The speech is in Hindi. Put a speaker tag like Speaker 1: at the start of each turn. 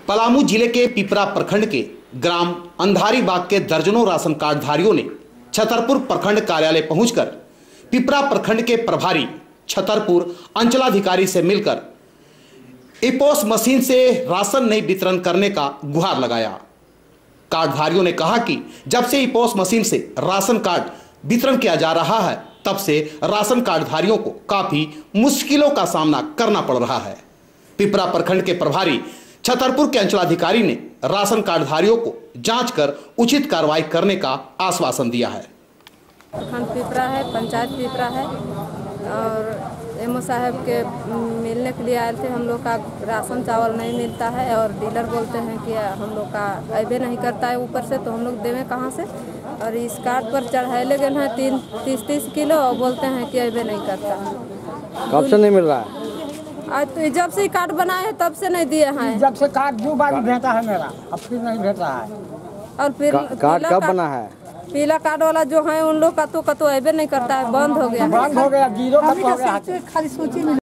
Speaker 1: पलामू जिले के पिपरा प्रखंड के ग्राम अंधारी बाग के दर्जनों राशन कार्डधारियों ने छतरपुर प्रखंड कार्यालय पहुंचकर पिपरा प्रखंड के प्रभारी छतरपुर अंचलाधिकारी से मिलकर इपोस मशीन से राशन नहीं वितरण करने का गुहार लगाया। कार्डधारियों ने कहा कि जब से इपोस मशीन से राशन कार्ड वितरण किया जा रहा है तब से राशन कार्डधारियों को काफी मुश्किलों का सामना करना पड़ रहा है। पिपरा प्रखंड के प्रभारी छतरपुर के अंचलाधिकारी ने राशन कार्डधारियों को जांच कर उचित कार्रवाई करने का आश्वासन दिया है।
Speaker 2: प्रखंड पिपरा है, पंचायत पिपरा है और एमओ साहब के मिलने के लिए आए थे। हम लोग का राशन चावल नहीं मिलता है और डीलर बोलते हैं कि हम लोग का अबे नहीं करता है ऊपर से, तो हम लोग देवें कहाँ से। और इस कार्ड पर चढ़ाए गए हैं 30 किलो और बोलते हैं कि अबे नहीं करता।
Speaker 3: कब से नहीं मिल रहा है?
Speaker 2: आज तो जब से कार्ड बनाए हैं तब से नहीं दिए हैं।
Speaker 4: जब से कार्ड 2 बार भेजा है मेरा, अब फिर नहीं भेजा है।
Speaker 2: और फिर
Speaker 3: कार्ड कब बना है?
Speaker 2: पीला कार्ड वाला जो है उन लोग का तो अबे नहीं करता है, बंद हो गया।
Speaker 4: बंद हो गया, 0 हो गया।